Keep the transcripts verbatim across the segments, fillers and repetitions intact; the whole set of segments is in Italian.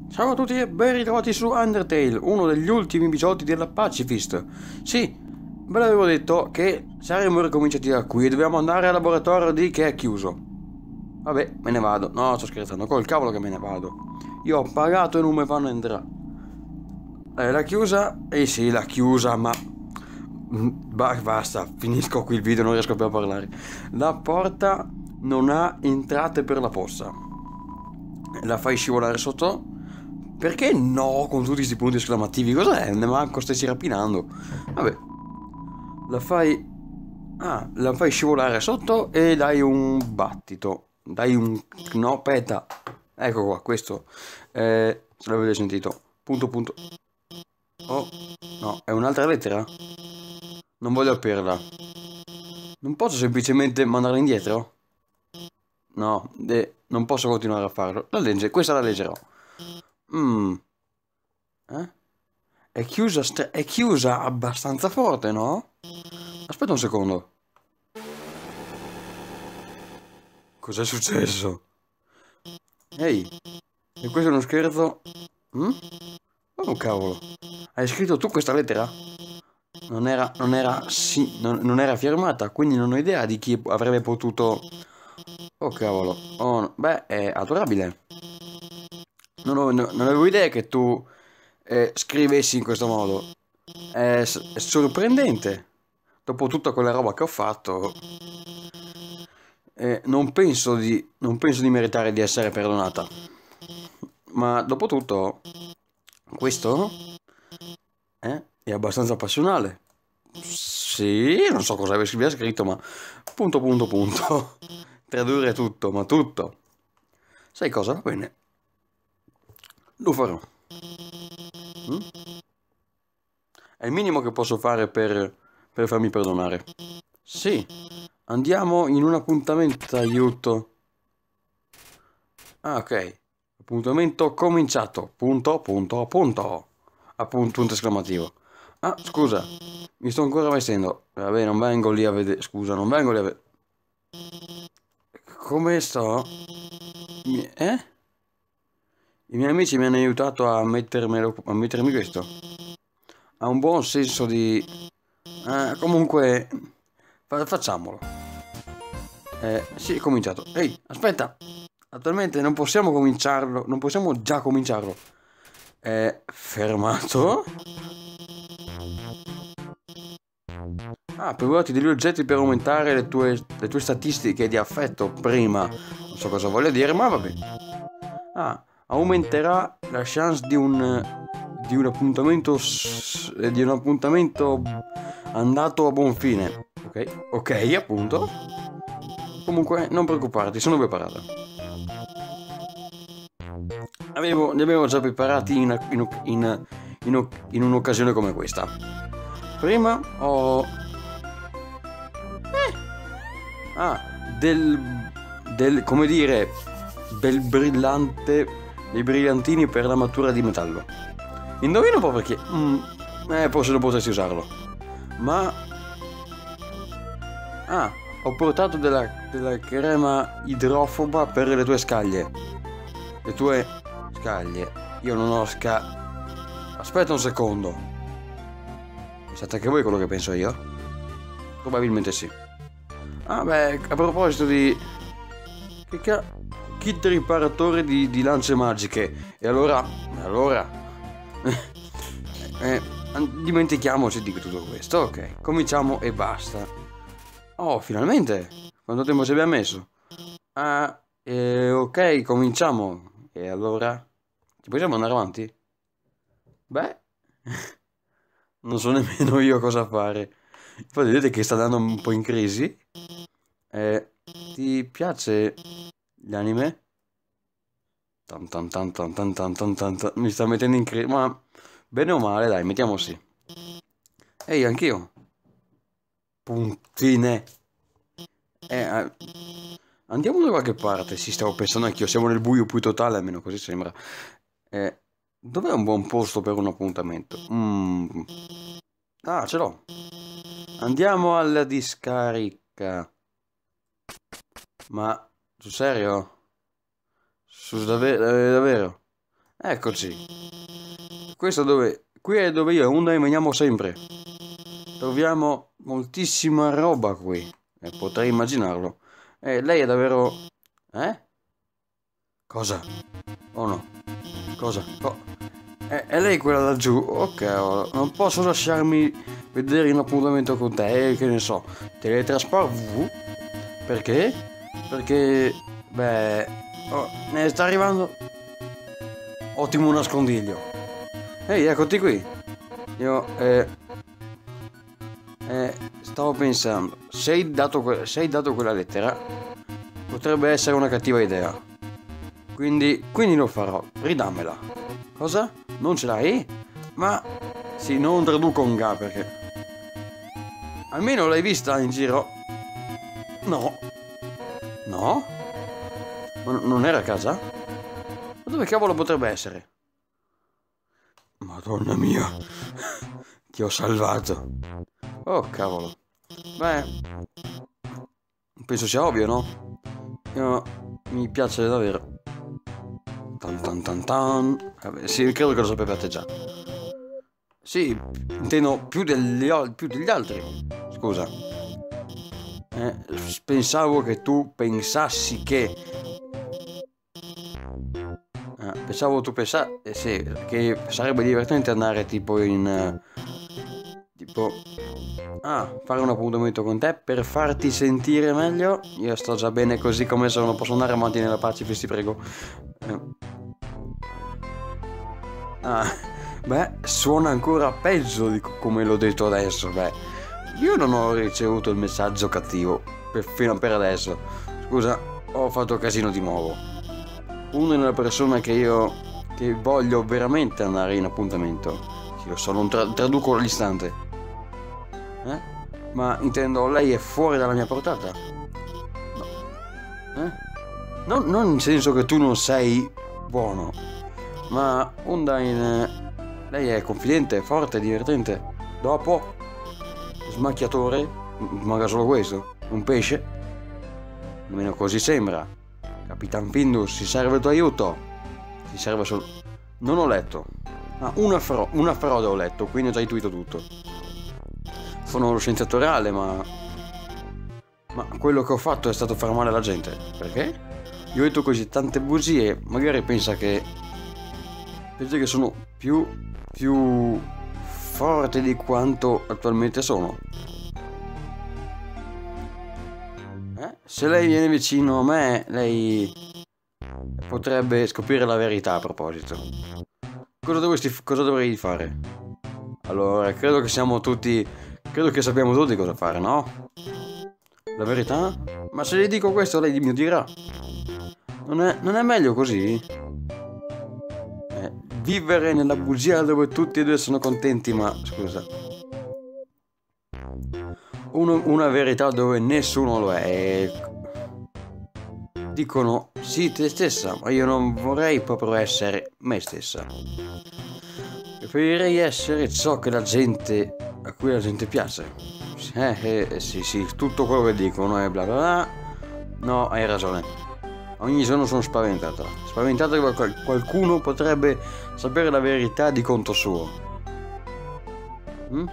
Ciao a tutti e ben ritrovati su Undertale, uno degli ultimi episodi della Pacifist. Sì, ve l'avevo detto che saremmo ricominciati da qui e dobbiamo andare al laboratorio di che è chiuso. Vabbè, me ne vado. No, sto scherzando, col cavolo che me ne vado. Io ho pagato e non mi fanno entrare. Eh, la chiusa? Eh sì, la chiusa, ma... Mm, ba- basta, finisco qui il video, non riesco più a parlare. La porta non ha entrate per la posta. La fai scivolare sotto? Perché no, con tutti questi punti esclamativi? Cos'è? Ne manco stessi rapinando. Vabbè. La fai... Ah, la fai scivolare sotto e dai un battito. Dai un... No, aspetta. Ecco qua, questo. Eh, se l'avete sentito. Punto, punto. Oh, no, è un'altra lettera? Non voglio aprirla. Non posso semplicemente mandarla indietro? No, eh, non posso continuare a farlo. La legge, questa la leggerò. Mmm. Eh? È chiusa, st- è chiusa abbastanza forte, no? Aspetta un secondo. Cos'è successo? Ehi, e questo è uno scherzo? Mm? Oh cavolo. Hai scritto tu questa lettera? Non era, non era, sì, non, non era firmata, quindi non ho idea di chi avrebbe potuto... Oh cavolo. Oh, no. Beh, è adorabile. Non, ho- non avevo idea che tu eh, scrivessi in questo modo. È, s- è sorprendente. Dopo tutta quella roba che ho fatto, eh, non penso di, non penso di meritare di essere perdonata. Ma dopo tutto, questo eh, è abbastanza passionale. Sì, non so cosa abbia scritto, ma punto punto punto. Tradurre tutto, ma tutto. Sai cosa? Va bene. Lo farò. Mm? È il minimo che posso fare per, per farmi perdonare. Sì, andiamo in un appuntamento, aiuto. Ah, ok. Appuntamento cominciato. Punto, punto, punto. Appunto, punto esclamativo. Ah, scusa, mi sto ancora vestendo. Vabbè, non vengo lì a vedere. Scusa, non vengo lì a vedere. Come sto? Mi- Eh? I miei amici mi hanno aiutato a mettermelo, a mettermi questo. Ha un buon senso di... Eh, comunque, fa- facciamolo. Eh, sì, è cominciato. Ehi, aspetta! Attualmente non possiamo cominciarlo, non possiamo già cominciarlo. È fermato. Ah, privati degli oggetti per aumentare le tue, le tue statistiche di affetto prima. Non so cosa voglia dire, ma vabbè. Ah, aumenterà la chance di un, di un appuntamento, s- di un appuntamento andato a buon fine. Ok, ok, appunto. Comunque, non preoccuparti, sono preparata. Avevo, li avevo già preparati in, in, in, in, in un'occasione come questa. Prima ho... Ah, del... del... come dire... del brillante... dei brillantini per l'armatura di metallo. Indovino un po' perché... Mm, eh, forse non potresti usarlo. Ma... Ah, ho portato della, della crema idrofoba per le tue scaglie. Le tue scaglie. Io non ho sca... Aspetta un secondo. Pensate anche voi quello che penso io? Probabilmente sì. Ah beh, a proposito di... Che ca... Kit riparatore di, di lance magiche. E allora... Allora... eh, dimentichiamoci di tutto questo. Ok, cominciamo e basta. Oh, finalmente! Quanto tempo ci abbiamo messo? Ah, eh, ok, cominciamo. E allora... Ci possiamo andare avanti? Beh... Non so nemmeno io cosa fare. Infatti vedete che sta andando un po' in crisi. Eh, ti piace gli anime? Tan tan tan tan tan tan tan tan tan. Mi sta mettendo in crisi. Ma bene o male, dai, mettiamo sì. Ehi, anch'io. Puntine. Eh, eh, andiamo da qualche parte. Sì, stavo pensando anch'io. Siamo nel buio più totale, almeno così sembra. Eh, dov'è un buon posto per un appuntamento? Mm. Ah, ce l'ho. Andiamo alla discarica. Ma sul serio? Su davvero? Davvero? Eccoci. Questo dove... Qui è dove io e Hyundai veniamo sempre. Troviamo moltissima roba qui. E potrei immaginarlo. E lei è davvero... Eh? Cosa? Oh no. Cosa? Oh. È, è lei quella laggiù? Ok, oh, non posso lasciarmi vedere in appuntamento con te, che ne so. Teletrasport? V? Perché? Perché... Beh... Oh, ne sta arrivando... Ottimo nascondiglio. Ehi, eccoti qui. Io, eh... Eh, stavo pensando, se hai dato, que- se hai dato quella lettera, potrebbe essere una cattiva idea. Quindi, quindi lo farò. Ridammela. Cosa? Non ce l'hai? Ma... Sì, non traduco un ga perché... Almeno l'hai vista in giro? No. No? Ma n- non era a casa? Ma dove cavolo potrebbe essere? Madonna mia. Ti ho salvato. Oh cavolo. Beh, penso sia ovvio, no? Io, mi piace davvero. Tan tan tan tan. Vabbè, sì, credo che lo sapevate già. Sì, intendo più degli, al- più degli altri. Scusa. Eh, pensavo che tu pensassi che... Eh, pensavo tu pensassi... Eh, sì, che sarebbe divertente andare tipo in... eh, tipo... Ah, fare un appuntamento con te per farti sentire meglio? Io sto già bene così come sono, posso andare avanti nella Pacifist, ti prego. Eh. Ah, beh, suona ancora peggio di co- come l'ho detto adesso, beh. Io non ho ricevuto il messaggio cattivo, per- fino a per adesso. Scusa, ho fatto casino di nuovo. Una delle persone che io... che voglio veramente andare in appuntamento. Sì, lo so, non tra- traduco all'istante. Eh? Ma intendo, lei è fuori dalla mia portata? No. Eh? Non, non in senso che tu non sei buono, ma Undyne, lei è confidente, forte, divertente. Dopo, smacchiatore, m- manca solo questo, un pesce. Almeno così sembra. Capitan Findus, si serve il tuo aiuto. Si serve solo... Non ho letto. Ah, una, fro- una frode ho letto, quindi ho già intuito tutto. Sono lo scienziato reale, ma... Ma quello che ho fatto è stato far male alla gente. Perché? Io ho detto così tante bugie, magari pensa che... Pensa che sono più... più... forte di quanto attualmente sono. Eh? Se lei viene vicino a me, lei... potrebbe scoprire la verità a proposito. Cosa dovresti... cosa dovrei fare? Allora, credo che siamo tutti... credo che sappiamo tutti cosa fare, no? La verità? Ma se le dico questo lei mi dirà. Non è, non è meglio così? Eh, vivere nella bugia dove tutti e due sono contenti, ma scusa. Uno- una verità dove nessuno lo è. E... dicono sì te stessa, ma io non vorrei proprio essere me stessa. Preferirei essere ciò che la gente, a cui la gente piace. Eh, eh, sì, sì, tutto quello che dicono e bla bla bla. No, hai ragione. Ogni giorno sono spaventato. Spaventato che qual- qualcuno potrebbe sapere la verità di conto suo. Mm?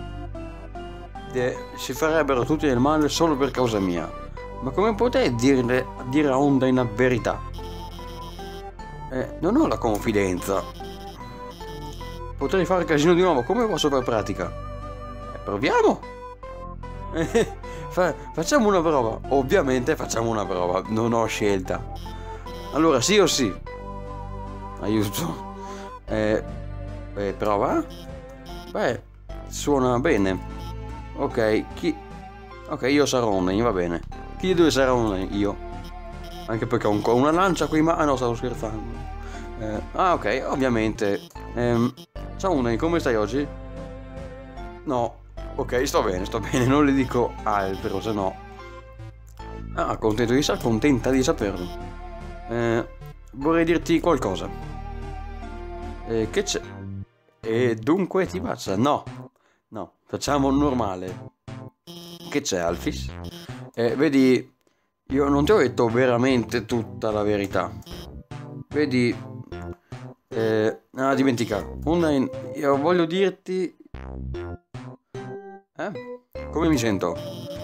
E si farebbero tutti del male solo per causa mia. Ma come potrei dirle, dire a Honda in verità? Eh, non ho la confidenza. Potrei fare casino di nuovo, come posso fare pratica? Eh, proviamo! Eh, fa- facciamo una prova. Ovviamente facciamo una prova, non ho scelta. Allora, sì o sì? Aiuto. Eh, eh, prova? Beh, suona bene. Ok, chi... Ok, io sarò Honda, va bene. Chi di due sarà Honda? Io. Anche perché ho un- una lancia qui in mano. Ah no, stavo scherzando. Eh, ah, ok, ovviamente. Ehm, ciao Honda, come stai oggi? No. Ok, sto bene, sto bene. Non le dico altro, se no... Ah, contento di sa- contenta di saperlo. Eh, vorrei dirti qualcosa. Eh, che c'è? E dunque ti passa? No. No, facciamo normale. Che c'è, Alfis? Eh, vedi, io non ti ho detto veramente tutta la verità. Vedi, Eh, ah, dimenticato. Undyne, io voglio dirti... Eh? Come mi sento?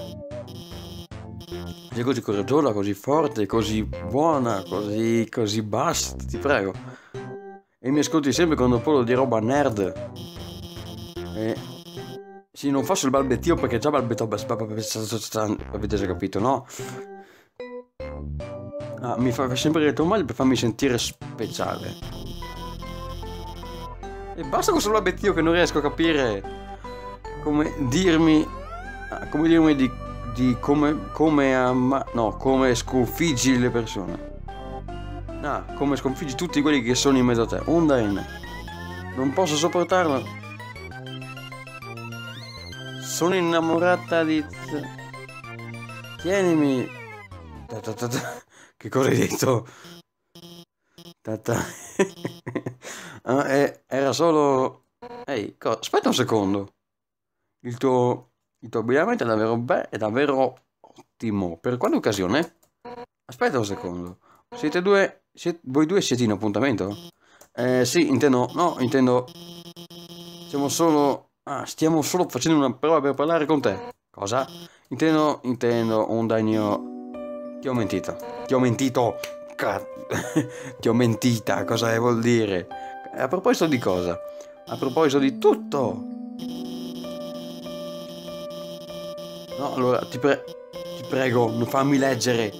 Sei così coraggiosa, così forte, così buona, così... così basta, ti prego. E mi ascolti sempre quando parlo di roba nerd. Eh... Sì, non faccio il balbettio perché già balbetto... Avete già capito, no? Ah, mi fa sempre il tuo male per farmi sentire speciale. E basta con solo balbettio che non riesco a capire come dirmi... ah, come dirmi di... di come... come ama... no, come sconfiggi le persone. Ah, come sconfiggi tutti quelli che sono in mezzo a te. Undyne. Non posso sopportarlo. Sono innamorata di... Tienimi. Ta ta ta ta. Che cosa hai detto? Ta ta. Ah, eh, era solo... Ehi, co- aspetta un secondo. Il tuo... Il tuo abbigliamento è davvero bello, è davvero ottimo. Per quale occasione? Aspetta un secondo. Siete due... Siete... Voi due siete in appuntamento? Eh, sì, intendo... No, intendo... Siamo solo... Ah, stiamo solo facendo una prova per parlare con te. Cosa? Intendo... Intendo... Undyne, io... Ti ho mentito. Ti ho mentito. Ca... Ti ho mentita. Cosa vuol dire? A proposito di cosa? A proposito di tutto. No, allora, ti, pre... ti prego, non fammi leggere.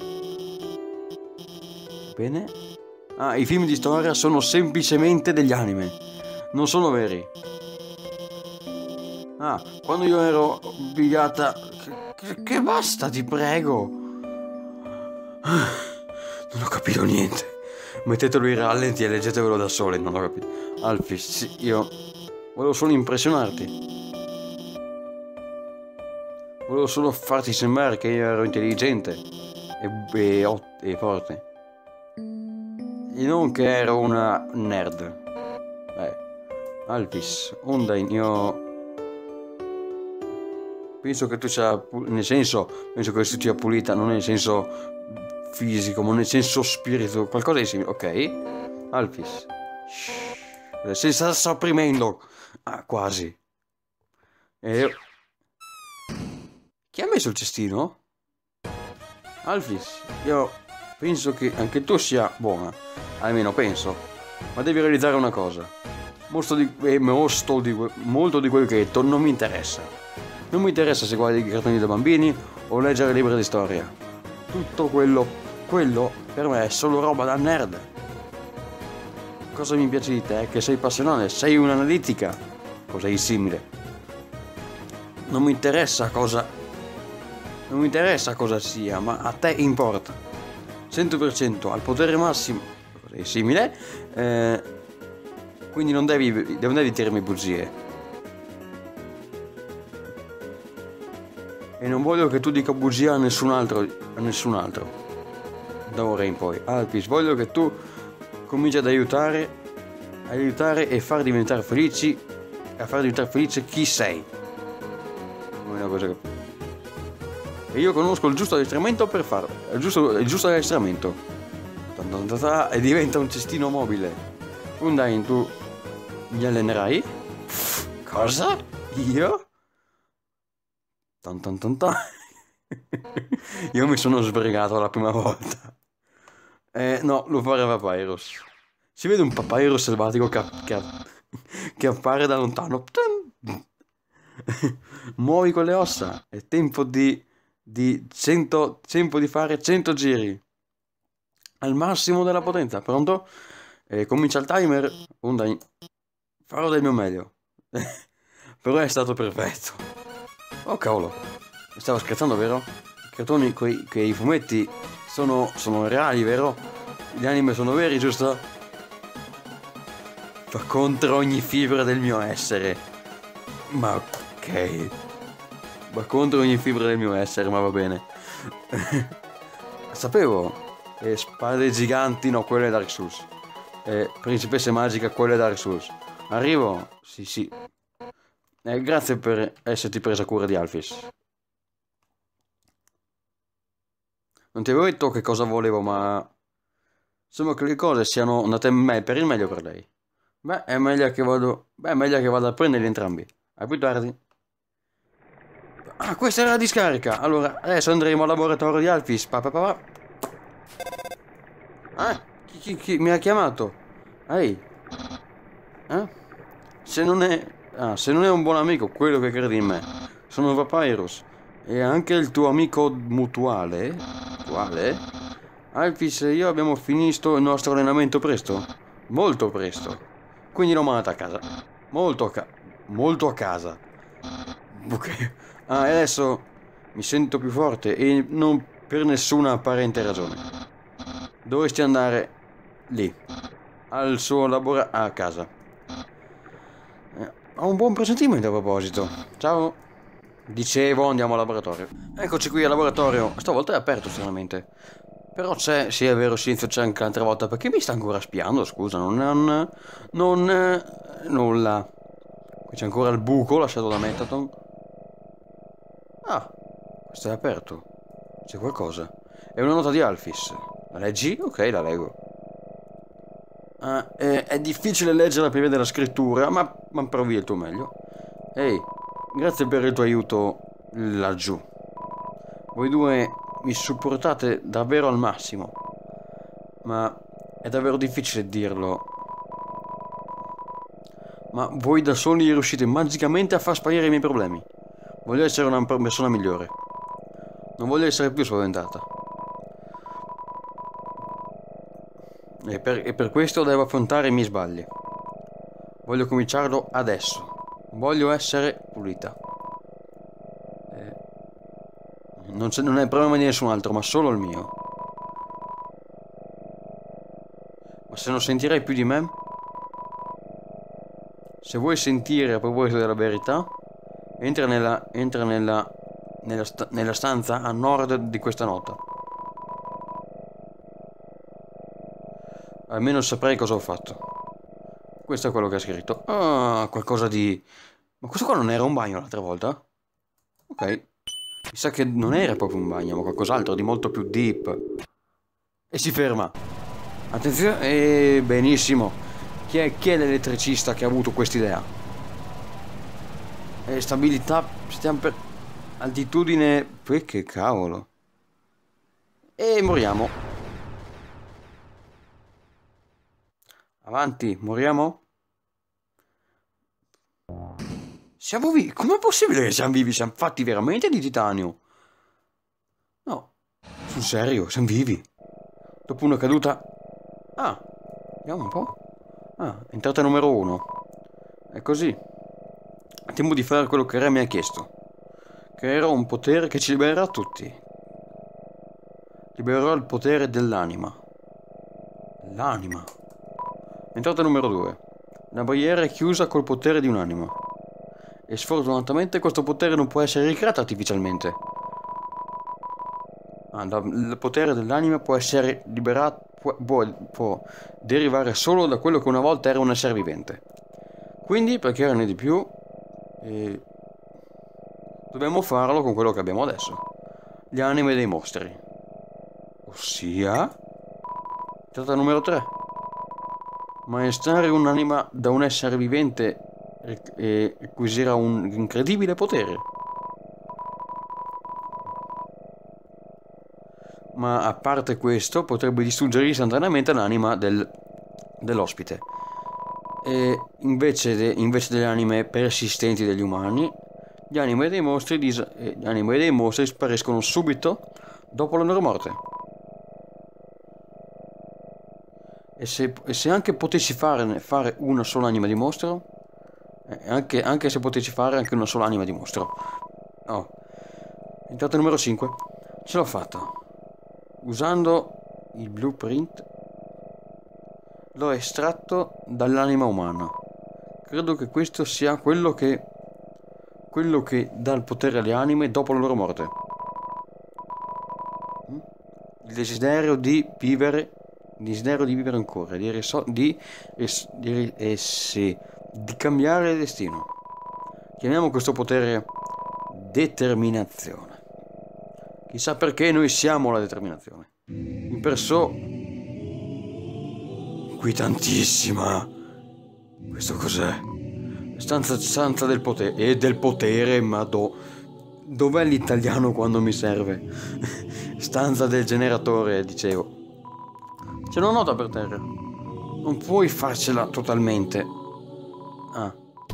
Bene? Ah, i film di storia sono semplicemente degli anime. Non sono veri. Ah, quando io ero obbligata... Che, che, che basta, ti prego. Non ho capito niente. Mettetelo in rallenti e leggetevelo da soli, non ho capito. Alphys, sì, io... Volevo solo impressionarti. Volevo solo farti sembrare che io ero intelligente e, e, e forte. E non che ero una nerd. Eh, Alphys, Undyne, io... Penso che tu sia... Nel senso, penso che tu sia pulita, non nel senso fisico, ma nel senso spirito. Qualcosa di simile, ok? Alphys. Shh. Si sta sopprimendo. Ah, quasi. E... Chi ha messo il cestino? Alphys, io penso che anche tu sia buona. Almeno penso. Ma devi realizzare una cosa. Molto di, eh, molto di, molto di quello che hai detto non mi interessa. Non mi interessa se guardi i cartoni da bambini o leggere libri di storia. Tutto quello, quello per me è solo roba da nerd. Cosa mi piace di te è che sei passionale, sei un'analitica, cosa è simile. Non mi interessa cosa, non mi interessa cosa sia, ma a te importa. cento per cento al potere massimo, cosa è simile, eh, quindi non devi, non devi dirmi bugie. E non voglio che tu dica bugia a nessun altro, a nessun altro. Da ora in poi. Alphys, voglio che tu cominci ad aiutare, aiutare e far diventare felici, a far diventare felice chi sei. Non è una cosa che... E io conosco il giusto addestramento per farlo. Il giusto, il giusto addestramento. E diventa un cestino mobile. Undyne, tu mi allenerai? Cosa? Io? Tan tan tan tan. Io mi sono sbrigato la prima volta. Eh, no, lo farà Papyrus. Si vede un Papyrus selvatico che, che, che appare da lontano. Muovi con le ossa. È tempo di, di cento, tempo di fare cento giri. Al massimo della potenza. Pronto? Eh, comincia il timer. Undyne. Farò del mio meglio. Però è stato perfetto. Oh cavolo, mi stavo scherzando, vero? I cartoni, quei, quei fumetti sono, sono reali, vero? Gli anime sono veri, giusto? Va contro ogni fibra del mio essere. Ma ok. Va contro ogni fibra del mio essere, ma va bene. Sapevo. Eh, spade giganti, no, quello è Dark Souls. Eh, principessa magica, quello è Dark Souls. Arrivo? Sì, sì. Eh, grazie per esserti presa cura di Alphys. Non ti avevo detto che cosa volevo, ma sembra che le cose siano andate me per il meglio per lei. Beh, è meglio che vado... Beh, è meglio che vado a prenderli entrambi. A più tardi. Ah, questa era la discarica. Allora, adesso andremo al laboratorio di Alphys. Pa, pa, pa, pa. Ah, chi, chi- chi mi ha chiamato? Ehi, eh? Se non è... Ah, se non è un buon amico, quello che credi in me. Sono Papyrus. E anche il tuo amico mutuale. Mutuale? Alphys e io abbiamo finito il nostro allenamento presto. Molto presto. Quindi l'ho mandata a casa. Molto a, ca molto a casa. Ok. Ah, e adesso mi sento più forte e non per nessuna apparente ragione. Dovresti andare lì, al suo laboratorio, a casa. Eh, ho un buon presentimento a proposito. Ciao. Dicevo, andiamo al laboratorio. Eccoci qui al laboratorio. Stavolta è aperto, stranamente. Però c'è, sì è vero, silenzio c'è anche l'altra volta. Perché mi sta ancora spiando, scusa, non... Non... non eh, nulla. Qui c'è ancora il buco lasciato da Metaton. Ah, questo è aperto. C'è qualcosa. È una nota di Alphys. La leggi? Ok, la leggo. Ah, è, è difficile leggerla per via della scrittura, ma, ma provi il tuo meglio. Ehi, grazie per il tuo aiuto laggiù. Voi due mi supportate davvero al massimo. Ma è davvero difficile dirlo. Ma voi da soli riuscite magicamente a far sparire i miei problemi. Voglio essere una persona migliore. Non voglio essere più spaventata. E per, e per questo devo affrontare i miei sbagli. Voglio cominciarlo adesso. Voglio essere pulita. Eh, non, non è problema di nessun altro, ma solo il mio. Ma se non sentirei più di me? Se vuoi sentire a proposito della verità, entra nella, entra nella, nella, sta, nella stanza a nord di questa nota. Almeno saprei cosa ho fatto. Questo è quello che ha scritto. Ah, qualcosa di... Ma questo qua non era un bagno l'altra volta? Ok. Mi sa che non era proprio un bagno, ma qualcos'altro di molto più deep. E si ferma. Attenzione. E benissimo. Chi è, chi è l'elettricista che ha avuto quest'idea? E stabilità. Stiamo per... Altitudine... Poi che cavolo. E moriamo. Avanti, moriamo? Siamo vivi? Com'è possibile che siamo vivi? Siamo fatti veramente di titanio? No, sul serio, siamo vivi. Dopo una caduta... Ah, vediamo un po'. Ah, entrata numero uno. È così. Temo di fare quello che Re mi ha chiesto. Creerò un potere che ci libererà tutti. Libererò il potere dell'anima. L'anima. Entrata numero due. La barriera è chiusa col potere di un'anima. E sfortunatamente questo potere non può essere ricreato artificialmente. Ah, da, il potere dell'anima può essere liberato, può, può, può derivare solo da quello che una volta era un essere vivente. Quindi, per chiarire di più, eh, dobbiamo farlo con quello che abbiamo adesso. Le anime dei mostri. Ossia... Tratta numero tre. Maestrare un'anima da un essere vivente e acquisirà un incredibile potere. Ma a parte questo, potrebbe distruggere istantaneamente l'anima del, dell'ospite. E invece, de, invece delle anime persistenti degli umani, gli anime dei mostri, dis, eh, gli anime dei mostri spariscono subito dopo la loro morte. E se, e se anche potessi fare, fare una sola anima di mostro, eh, anche, anche se potessi fare anche una sola anima di mostro. Oh, entrata numero cinque. Ce l'ho fatta. Usando il blueprint l'ho estratto dall'anima umana. Credo che questo sia quello che quello che dà il potere alle anime dopo la loro morte. Il desiderio di vivere, il desiderio di vivere ancora, di, riso- di, ris- di, eh sì, di cambiare il destino. Chiamiamo questo potere determinazione. Chissà perché noi siamo la determinazione. In perso... inquietantissima. Questo cos'è? Stanza, stanza del potere. E del potere, ma do... Dov'è l'italiano quando mi serve? Stanza del generatore, dicevo. C'è una nota per terra. Non puoi farcela totalmente. Ah.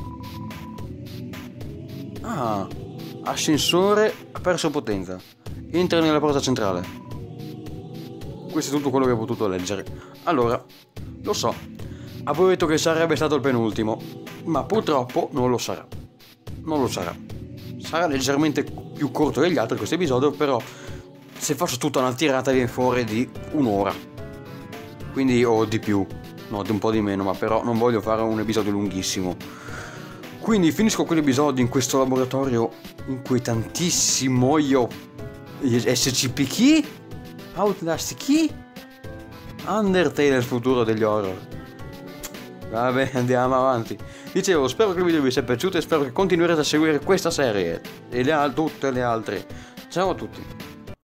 Ah. Ascensore ha perso potenza. Entra nella porta centrale. Questo è tutto quello che ho potuto leggere. Allora, lo so. Avevo detto che sarebbe stato il penultimo, ma purtroppo non lo sarà. Non lo sarà. Sarà leggermente più corto degli altri questo episodio, però se faccio tutta una tirata viene fuori di un'ora. Quindi o di più, no, di un po' di meno, ma però non voglio fare un episodio lunghissimo. Quindi finisco quell'episodio in questo laboratorio inquietantissimo. Io S C P chi? Outlast chi? Undertale è il futuro degli horror. Vabbè, andiamo avanti. Dicevo, spero che il video vi sia piaciuto e spero che continuerete a seguire questa serie e le al- tutte le altre. Ciao a tutti.